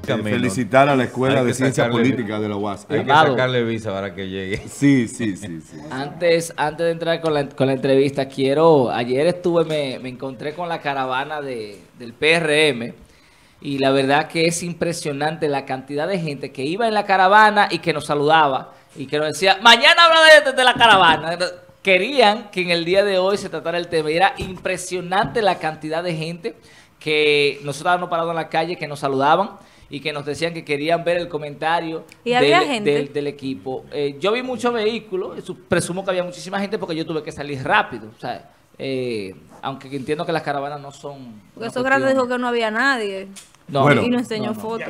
camino. Felicitar a la Escuela Hay de que Ciencia sacarle- Política de la UAS. Hay que sacarle visa para que llegue. Sí. Antes de entrar con la entrevista, ayer me encontré con la caravana del PRM y la verdad que es impresionante la cantidad de gente que iba en la caravana y que nos saludaba y que nos decía, mañana habla de la caravana. Querían que en el día de hoy se tratara el tema y era impresionante la cantidad de gente que nosotros estábamos parados en la calle, que nos saludaban y que nos decían que querían ver el comentario ¿Y había gente? del equipo. Yo vi muchos vehículos, presumo que había muchísima gente porque yo tuve que salir rápido, o sea, aunque entiendo que las caravanas no son... Porque Sócrates dijo que no había nadie. No, Bueno, y nos enseñó fotos.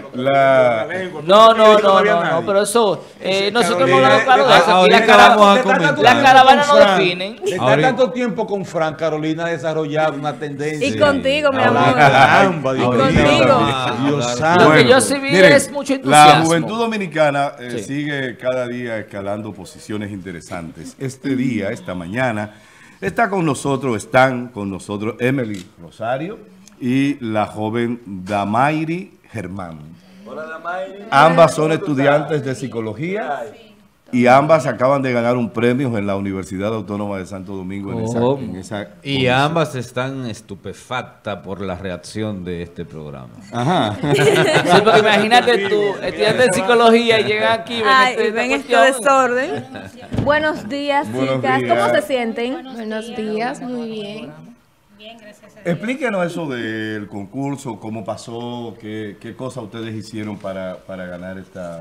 no, pero eso, nosotros hemos hablado claro de eso. Y Ahorita vamos a comentar. las caravanas no definen. De estar Ahorita- tanto tiempo con Frank, Carolina ha desarrollado una tendencia. Y contigo, mi Habla, amor. caramba, Dios Y mío. contigo. Dios Lo santo. que yo sí vi miren, es mucho la entusiasmo. juventud dominicana Sí. sigue cada día escalando posiciones interesantes. Esta mañana, están con nosotros Emily Rosario y la joven Damairi Germán. Ambas son estudiantes de psicología y ambas acaban de ganar un premio en la Universidad Autónoma de Santo Domingo en esa Y comisión. ambas están estupefactas por la reacción de este programa. Ajá. Sí, porque imagínate tú, estudiante de psicología y llega aquí y ven, Ay, esta y ven este cuestión. desorden. Buenos días, Buenos chicas. días. ¿Cómo se sienten? Buenos días, muy bien. Explíquenos eso del concurso, cómo pasó, qué cosas ustedes hicieron para ganar esta...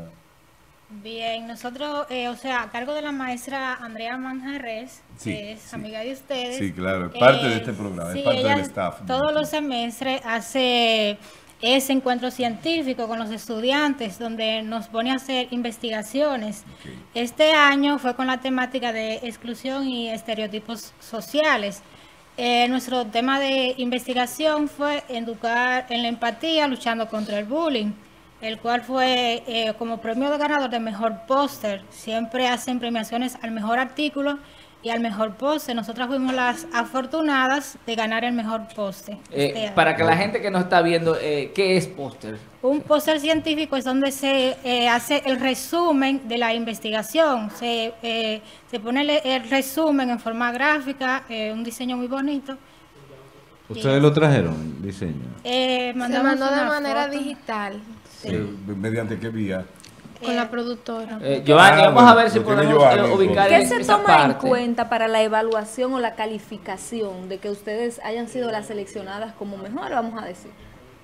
Bien, nosotros, a cargo de la maestra Andrea Manjarres, Sí, que es sí. amiga de ustedes. Sí, claro, es parte de este programa, es parte ella del staff. Todos los semestres hace ese encuentro científico con los estudiantes, donde nos pone a hacer investigaciones. Ok. Este año fue con la temática de exclusión y estereotipos sociales. Nuestro tema de investigación fue educar en la empatía, luchando contra el bullying, el cual fue como premio de ganador de mejor póster. Siempre hacen premiaciones al mejor artículo y al mejor póster. Nosotras fuimos las afortunadas de ganar el mejor póster. este año. Para que la gente que nos está viendo, ¿qué es póster? Un póster científico es donde se hace el resumen de la investigación. Se pone el resumen en forma gráfica, un diseño muy bonito. ¿Ustedes lo trajeron, el diseño? Se Se mandó de manera digital ¿Mediante qué vía? con la productora. Giovanni, vamos a ver si lo tiene podemos Giovanni, ubicar ¿Qué esa se toma en parte. cuenta para la evaluación o la calificación de que ustedes hayan sido las seleccionadas como mejor, vamos a decir?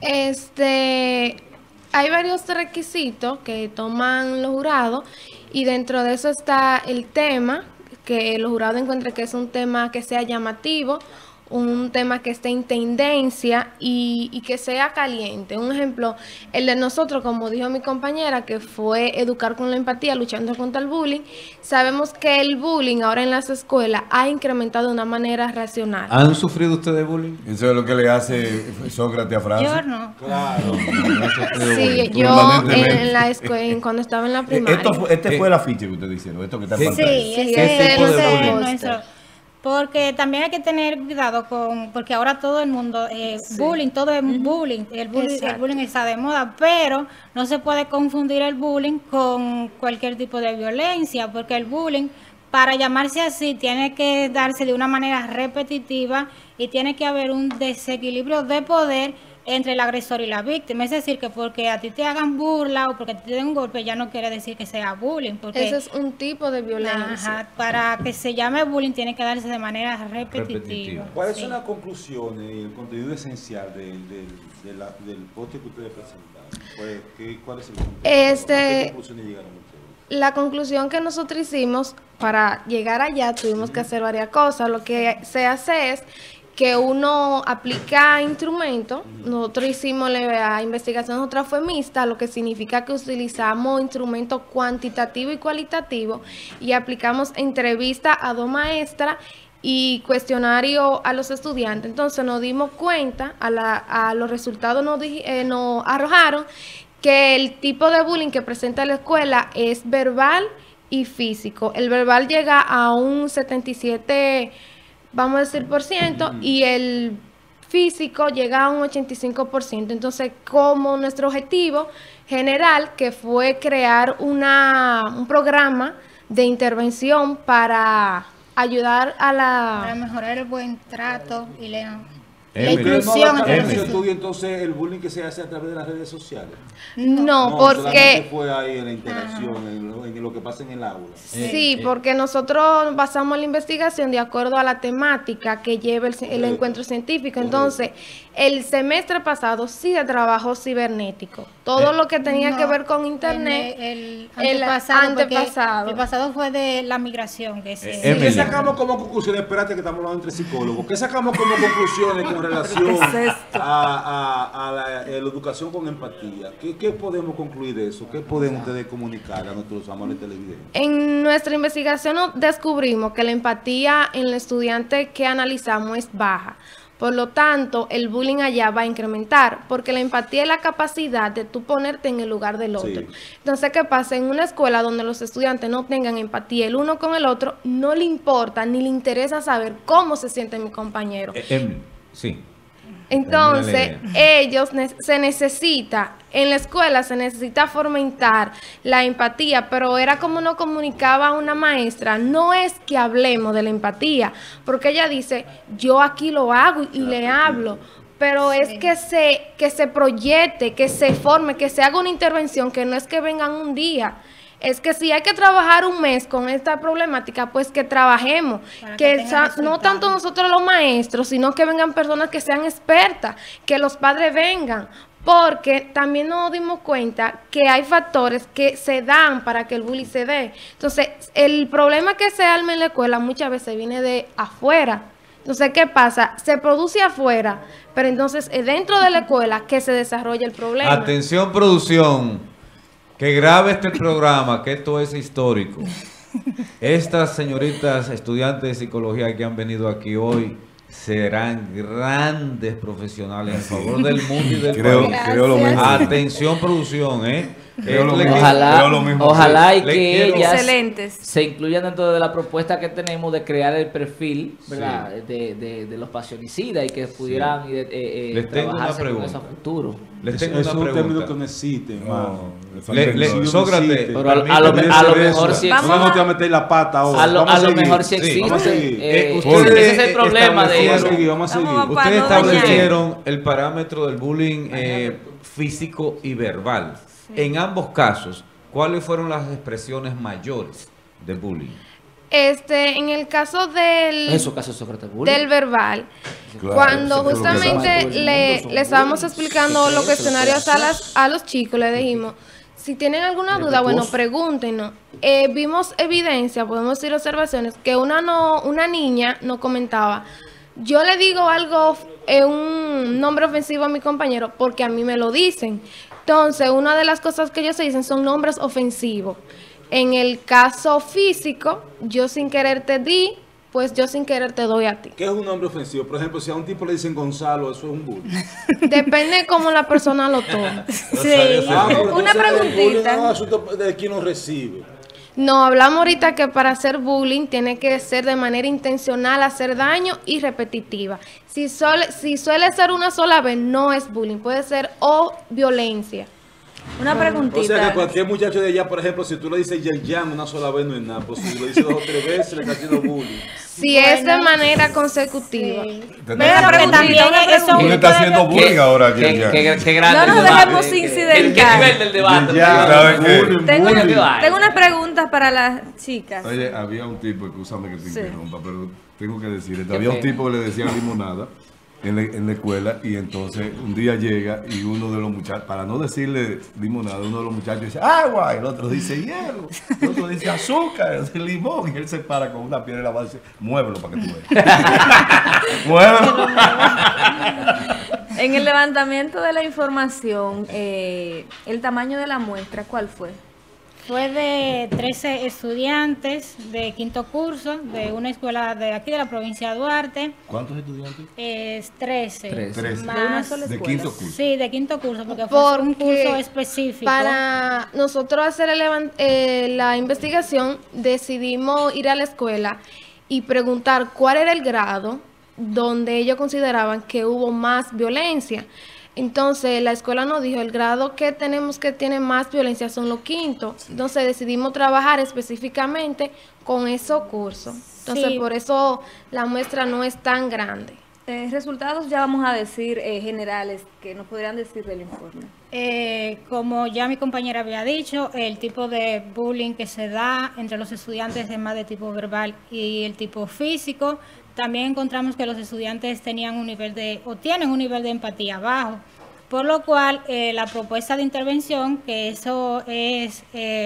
Hay varios requisitos que toman los jurados y dentro de eso está el tema, que los jurados encuentren que es un tema que sea llamativo, un tema que esté en tendencia y que sea caliente. Un ejemplo, el de nosotros, como dijo mi compañera, que fue educar con la empatía, luchando contra el bullying. Sabemos que el bullying ahora en las escuelas ha incrementado de una manera racional. ¿Han sufrido ustedes bullying? Eso es lo que le hace Sócrates a Francia. Yo no. Sí, yo Permanentemente. en la escuela, cuando estaba en la primaria. Este fue el afiche que ustedes hicieron, esto que está en Sí, pantalla. ese ¿Qué tipo de es bullying? nuestro. Porque también hay que tener cuidado porque ahora todo el mundo, bullying, todo es bullying. El bullying está de moda, pero no se puede confundir el bullying con cualquier tipo de violencia, porque el bullying, para llamarse así, tiene que darse de una manera repetitiva y tiene que haber un desequilibrio de poder entre el agresor y la víctima. Es decir, que porque a ti te hagan burla o porque a ti te den un golpe, ya no quiere decir que sea bullying. Porque, Ese es un tipo de violencia. ajá, para que se llame bullying tiene que darse de manera repetitiva. ¿Cuáles Sí. son las conclusiones y el contenido esencial del poste que ustedes presentaron? ¿Cuál es el contenido? ¿A qué conclusiones llegaron ustedes? La conclusión que nosotros hicimos, para llegar allá tuvimos que hacer varias cosas. Lo que se hace es que uno aplica instrumentos. Nosotros hicimos la investigación, otra fue mixta, lo que significa que utilizamos instrumentos cuantitativos y cualitativos y aplicamos entrevista a dos maestras y cuestionario a los estudiantes. Entonces nos dimos cuenta, a los resultados nos arrojaron que el tipo de bullying que presenta la escuela es verbal y físico. El verbal llega a un 77, vamos a decir, por ciento, y el físico llega a un 85%. Entonces, como nuestro objetivo general, que fue crear un programa de intervención para ayudar para mejorar el buen trato y la inclusión. ¿Estudia entonces el bullying que se hace a través de las redes sociales? No, porque fue ahí en la interacción, en lo que pasa en el aula. Sí, porque nosotros basamos la investigación de acuerdo a la temática que lleva el encuentro científico. Entonces, el semestre pasado sí se trabajó cibernético. Todo lo que tenía que ver con internet, el antepasado. El pasado fue de la migración. ¿Qué sacamos como conclusiones? Espérate que estamos hablando entre psicólogos. ¿Qué sacamos como conclusiones con relación a la educación con empatía? ¿Qué podemos concluir de eso? ¿Qué pueden ustedes comunicar a nuestros amables televidentes? En nuestra investigación descubrimos que la empatía en el estudiante que analizamos es baja. Por lo tanto, el bullying allá va a incrementar, porque la empatía es la capacidad de tú ponerte en el lugar del otro. Sí. Entonces, ¿qué pasa? En una escuela donde los estudiantes no tengan empatía el uno con el otro, no le importa ni le interesa saber cómo se siente mi compañero. Sí. Entonces, en la escuela se necesita fomentar la empatía, pero era como nos comunicaba una maestra, no es que hablemos de la empatía, porque ella dice, yo aquí lo hago y le hablo, pero es que se proyecte, que se forme, que se haga una intervención, que no es que vengan un día. Es que si hay que trabajar un mes con esta problemática, pues que trabajemos, que no tanto nosotros los maestros, sino que vengan personas que sean expertas, que los padres vengan, porque también nos dimos cuenta que hay factores que se dan para que el bullying se dé. Entonces, el problema que se arma en la escuela muchas veces viene de afuera. Entonces, ¿qué pasa? Se produce afuera, pero entonces es dentro de la escuela que se desarrolla el problema. Atención, producción. Que grabe este programa, que esto es histórico. Estas señoritas estudiantes de psicología que han venido aquí hoy serán grandes profesionales en favor del mundo y del país. Creo lo mismo. Atención, producción, Ojalá y que ellas excelentes se incluyan dentro de la propuesta que tenemos de crear el perfil, ¿verdad? De los pasionicidas y que pudieran trabajarse con eso a futuro. Les tengo una pregunta. Término que necesiten, Sócrates, pero a lo mejor sí existe. Vamos a meter la pata ahora. A lo mejor sí existe. Ese es el problema de eso. Ustedes establecieron el parámetro del bullying físico y verbal. En ambos casos, ¿cuáles fueron las expresiones mayores de bullying? En el caso del verbal, claro, cuando justamente le estábamos explicando los cuestionarios a los chicos, le dijimos, si tienen alguna duda, bueno, pregúntenos. Vimos evidencia, podemos decir observaciones, que una niña nos comentaba, yo le digo algo, un nombre ofensivo a mi compañero, porque a mí me lo dicen. Entonces, una de las cosas que ellos se dicen son nombres ofensivos. En el caso físico, yo sin querer te di, pues yo sin querer te doy a ti. ¿Qué es un nombre ofensivo? Por ejemplo, si a un tipo le dicen Gonzalo, eso es un bullying. Depende de cómo la persona lo toma. Sí. Una preguntita. ¿De quién lo recibe? No, hablamos ahorita que para hacer bullying tiene que ser de manera intencional, hacer daño y repetitiva. Si suele ser una sola vez, no es bullying, puede ser violencia. Una preguntita. O sea que cualquier muchacho de allá, por ejemplo, si tú le dices Yan una sola vez no es nada, pues si lo dices 2 o 3 veces le está haciendo bullying. Si es de manera consecutiva. Sí. Pero también eso está haciendo bullying ahora, Yan. Qué grande. No nos dejemos incidental. ¿Qué nivel del debate? Tengo unas preguntas para las chicas. Oye, había un tipo, escúchame que te interrumpa, pero tengo que decir esto. Había un tipo que le decían limonada en la escuela, y entonces un día llega y uno de los muchachos, para no decirle limonada, uno de los muchachos dice agua, el otro dice hielo, el otro dice azúcar, el otro limón, y él se para con una piedra en la mano y dice, muévelo para que tú veas. Muévelo. En el levantamiento de la información, el tamaño de la muestra, ¿cuál fue? Fue de 13 estudiantes de quinto curso de una escuela de aquí de la provincia de Duarte. ¿Cuántos estudiantes? 13. 13. Más, ¿De quinto curso? Sí, de quinto curso, porque fue un curso específico. Para nosotros hacer la investigación, decidimos ir a la escuela y preguntar cuál era el grado donde ellos consideraban que hubo más violencia. Entonces, la escuela nos dijo, el grado que tenemos que tiene más violencia son los quintos. Entonces, decidimos trabajar específicamente con esos cursos. Entonces, Sí. por eso la muestra no es tan grande. Resultados ya vamos a decir generales que nos podrían decir del informe. Como ya mi compañera había dicho, el tipo de bullying que se da entre los estudiantes es más de tipo verbal y el tipo físico. También encontramos que los estudiantes tenían un nivel o tienen un nivel de empatía bajo, por lo cual la propuesta de intervención, que eso es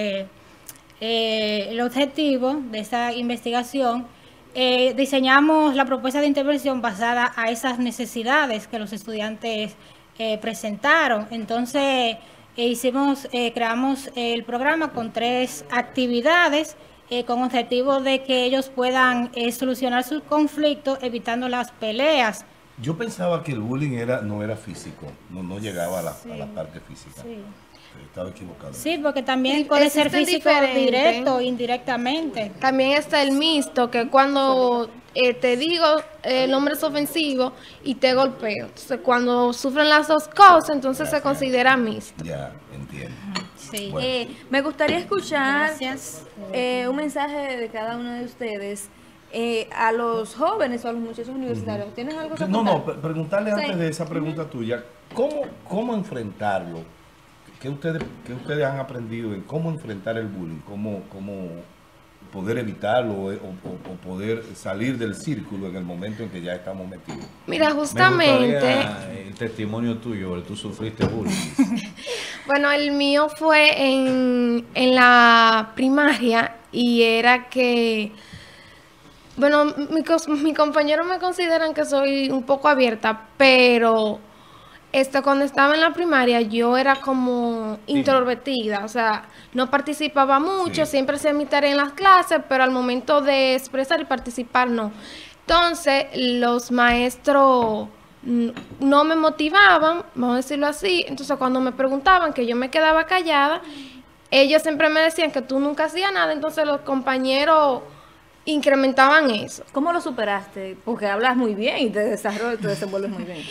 el objetivo de esta investigación, diseñamos la propuesta de intervención basada a esas necesidades que los estudiantes presentaron. Entonces, creamos el programa con 3 actividades con objetivo de que ellos puedan solucionar sus conflictos evitando las peleas. Yo pensaba que el bullying no era físico, no llegaba a la parte física. Sí. Estaba equivocado. Sí, porque también Sí, puede ser existen físico diferentes. directo o indirectamente. También está el mixto, que cuando te digo el nombre es ofensivo y te golpeo. Entonces, cuando sufren las dos cosas, entonces se considera mixto. Ya, entiendo. Sí. Bueno. Me gustaría escuchar Gracias. un mensaje de cada uno de ustedes a los jóvenes o a los muchachos universitarios. ¿Tienes algo que No, apuntar? preguntarle Sí. antes de esa pregunta tuya, ¿cómo enfrentarlo? ¿Qué ustedes han aprendido en cómo enfrentar el bullying? ¿Cómo poder evitarlo o poder salir del círculo en el momento en que ya estamos metidos? Mira, Me justamente, gustaría el testimonio tuyo, tú sufriste bullying. bueno, el mío fue en la primaria y era que, bueno, mi compañero me consideran que soy un poco abierta, pero cuando estaba en la primaria yo era como introvertida, o sea, no participaba mucho, Sí. siempre hacía mi tarea en las clases, pero al momento de expresar y participar no. Entonces, los maestros no me motivaban, vamos a decirlo así. Entonces, cuando me preguntaban que yo me quedaba callada, ellos siempre me decían que tú nunca hacías nada, entonces los compañeros incrementaban eso. ¿Cómo lo superaste? Porque hablas muy bien y te desenvuelves muy bien.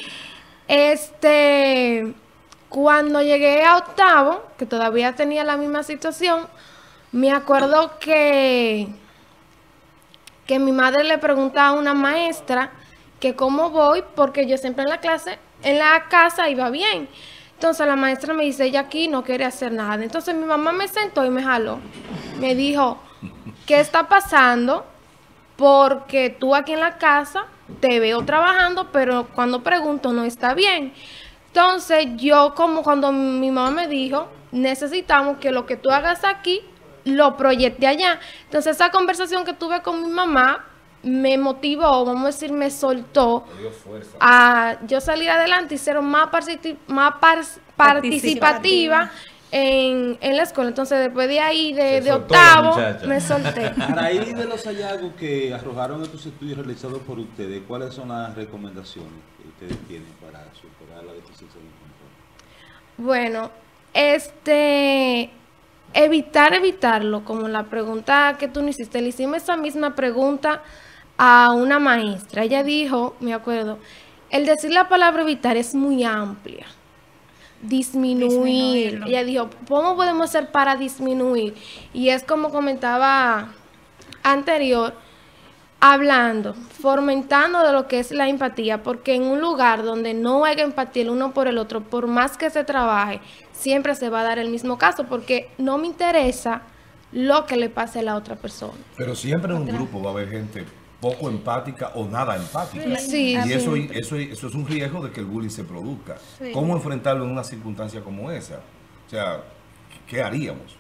Cuando llegué a octavo, que todavía tenía la misma situación, me acuerdo que mi madre le preguntaba a una maestra que cómo voy, porque yo siempre en la casa iba bien. Entonces la maestra me dice, ella aquí no quiere hacer nada. Entonces mi mamá me sentó y me jaló. Me dijo, ¿qué está pasando? Porque tú aquí en la casa te veo trabajando, pero cuando pregunto no está bien. Entonces yo, como cuando mi mamá me dijo, necesitamos que lo que tú hagas aquí lo proyecte allá. Entonces esa conversación que tuve con mi mamá me motivó, vamos a decir, me soltó a yo salir adelante y ser más participativa en la escuela. Entonces después de ahí, de soltó la octavo, muchacha. me solté. A raíz de los hallazgos que arrojaron estos estudios realizados por ustedes, ¿cuáles son las recomendaciones que ustedes tienen para superar la deficiencia de control? Bueno, evitarlo, como la pregunta que tú me hiciste, le hicimos esa misma pregunta a una maestra. Ella dijo, me acuerdo, el decir la palabra evitar es muy amplia. Disminuir. Disminuirlo. Ella dijo, ¿cómo podemos hacer para disminuir? Y es como comentaba anterior, hablando, fomentando de lo que es la empatía, porque en un lugar donde no haya empatía el uno por el otro, por más que se trabaje, siempre se va a dar el mismo caso, porque no me interesa lo que le pase a la otra persona. Pero siempre en un grupo va a haber gente poco empática o nada empática. Sí, Y sí. eso es un riesgo de que el bullying se produzca. Sí. ¿Cómo enfrentarlo en una circunstancia como esa? O sea, ¿qué haríamos?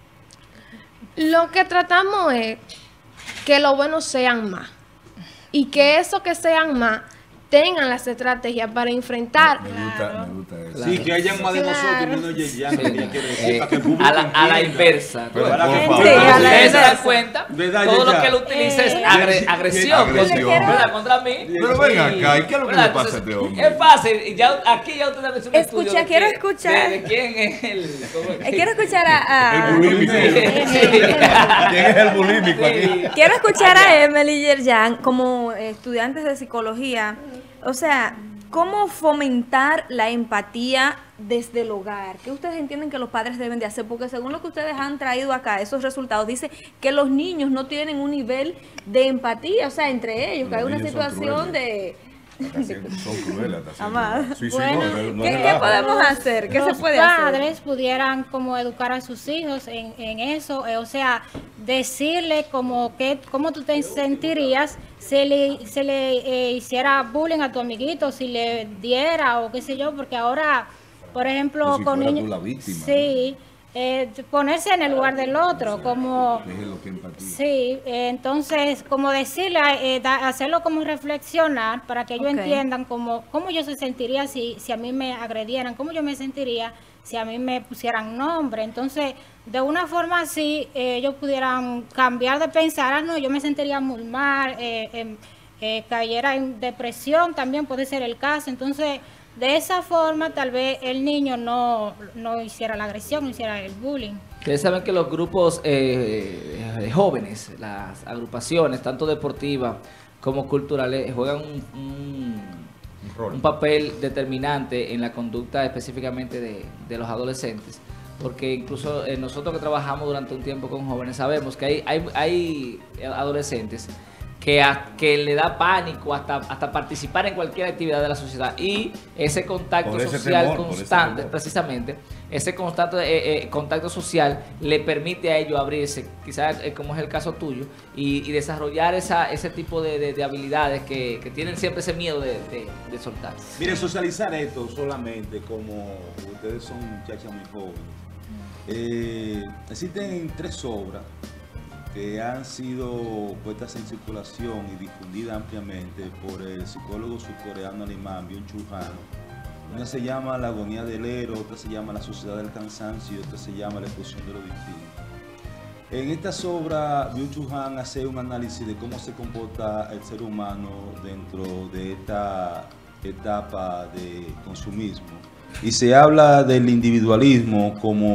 Lo que tratamos es que los buenos sean más y que esos que sean más tengan las estrategias para enfrentar. Me gusta eso. Sí, que hayan más de nosotros y menos Yeyan, que ella quiere decir, para que el público A la entienda. inversa. Pero, Para por que- favor. Sí, a la Ustedes se dan inversa. cuenta, ¿Verdad, todo lo Yeya? que él utiliza es agresión, Agresión. ¿verdad? Contra mí. Pero ven acá, ¿y qué es lo que ¿Verdad? le pasa a este hombre? Es fácil, aquí ya ustedes han hecho un Escucha, estudio de quiero quién- escuchar. de quién es el... Quiero escuchar a El bulímico. ¿Quién es el bulímico aquí? quiero escuchar a Emily Yerjan como estudiantes de psicología, o sea, ¿cómo fomentar la empatía desde el hogar? ¿Qué ustedes entienden que los padres deben de hacer? Porque según lo que ustedes han traído acá, esos resultados, dice que los niños no tienen un nivel de empatía, o sea, entre ellos, que hay una situación de... Son crueles. Sí, bueno, no ¿qué podemos hacer? ¿Qué se puede hacer? Los padres pudieran como educar a sus hijos en eso, o sea, decirle como que cómo tú te sentirías si le hiciera bullying a tu amiguito, si le diera o qué sé yo, porque ahora, por ejemplo, si con niños, la víctima, sí, ponerse en el lugar del otro, como sí, entonces como decirle, hacerlo como reflexionar para que ellos entiendan cómo yo se sentiría si a mí me agredieran, cómo yo me sentiría si a mí me pusieran nombre. Entonces, de una forma así, ellos pudieran cambiar de pensar, no, yo me sentiría muy mal, cayera en depresión, también puede ser el caso. Entonces, de esa forma, tal vez el niño no hiciera la agresión, no hiciera el bullying. Ustedes saben que los grupos de jóvenes, las agrupaciones, tanto deportivas como culturales, juegan un papel determinante en la conducta específicamente de los adolescentes. Porque incluso nosotros que trabajamos durante un tiempo con jóvenes sabemos que hay adolescentes que le da pánico hasta participar en cualquier actividad de la sociedad, y ese contacto social constante, precisamente, ese contacto social le permite a ellos abrirse, quizás como es el caso tuyo, y desarrollar ese tipo de habilidades que tienen siempre ese miedo de soltar. Miren, socializar esto solamente, como ustedes son muchachas muy jóvenes, existen 3 obras que han sido puestas en circulación y difundidas ampliamente por el psicólogo surcoreano alemán Byung-Chul Han. Una se llama La agonía del héroe, otra se llama La sociedad del cansancio y otra se llama La explosión de lo distinto. En estas obras, Byung-Chul Han hace un análisis de cómo se comporta el ser humano dentro de esta etapa de consumismo. Y se habla del individualismo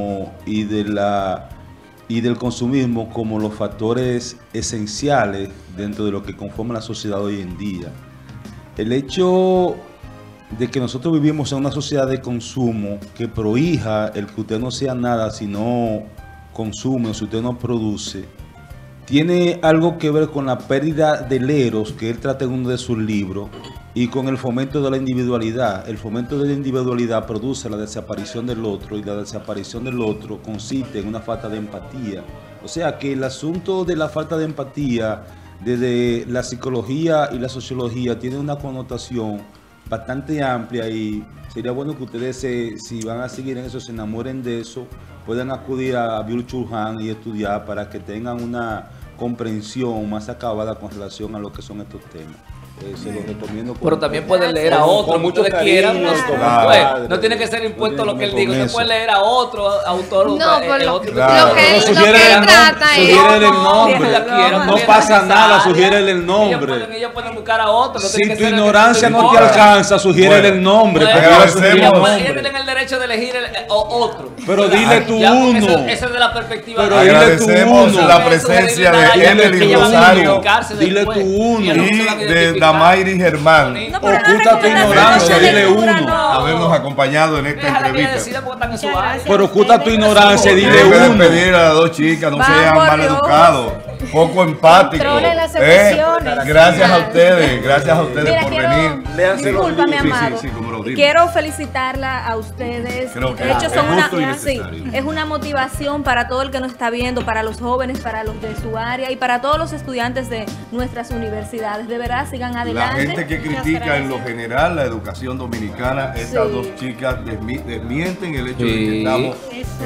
y del consumismo como los factores esenciales dentro de lo que conforma la sociedad hoy en día. El hecho de que nosotros vivimos en una sociedad de consumo que prohija el que usted no sea nada si no consume o si usted no produce, tiene algo que ver con la pérdida del eros que él trata en uno de sus libros y con el fomento de la individualidad. El fomento de la individualidad produce la desaparición del otro, y la desaparición del otro consiste en una falta de empatía. O sea que el asunto de la falta de empatía desde la psicología y la sociología tiene una connotación bastante amplia, y sería bueno que ustedes, si van a seguir en eso, se enamoren de eso, puedan acudir a Byung-Chul Han y estudiar para que tengan una comprensión más acabada con relación a lo que son estos temas. Se los recomiendo. Pero también pueden leer a otro, muchos quieran. No tiene que ser impuesto lo que él diga. Usted puede leer a otro autor. No, lo que él trata es... Sugiere el nombre. No pasa nada, sugiere el nombre. Ellos pueden buscar a otro. Si tu ignorancia no te alcanza, sugiere el nombre. Ellos tienen el derecho de elegir otro. Pero dile tú uno. Esa es de la perspectiva. Pero dile tú uno. La presencia de Emily Rosario. Dile tú uno. Y de Damairi Germán. Oculta tu ignorancia, dile uno. Habernos acompañado en esta entrevista. Pero oculta tu ignorancia, dile Debe uno. pedir a las 2 chicas, no sean mal educados, poco empáticos. Controlen las emociones. Gracias a ustedes Mira, por venir. Discúlpame, amado. Sí, como lo digo. Quiero felicitarla a ustedes. Creo que de hecho, es son justo y necesario. es una motivación para todo el que nos está viendo, para los jóvenes, para los de su área y para todos los estudiantes de nuestras universidades. De verdad, sigan adelante. La gente que critica en lo general la educación dominicana, estas 2 chicas desmienten el hecho de que estamos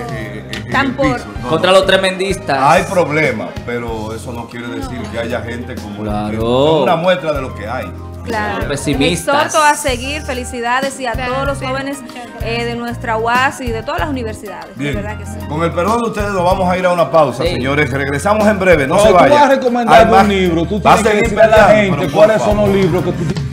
en el piso. Contra los tremendistas. Hay problemas, pero eso no quiere decir que haya gente como es una muestra de lo que hay. Claro. Pesimistas. Les exhorto a seguir. Felicidades y a todos los jóvenes de nuestra UAS y de todas las universidades. Bien. De verdad que sí. Con el perdón de ustedes nos vamos a ir a una pausa, señores. Regresamos en breve. No se Tú vayan. vas a recomendar un libro. Tú tienes que decirle a la gente cuáles son los libros que tú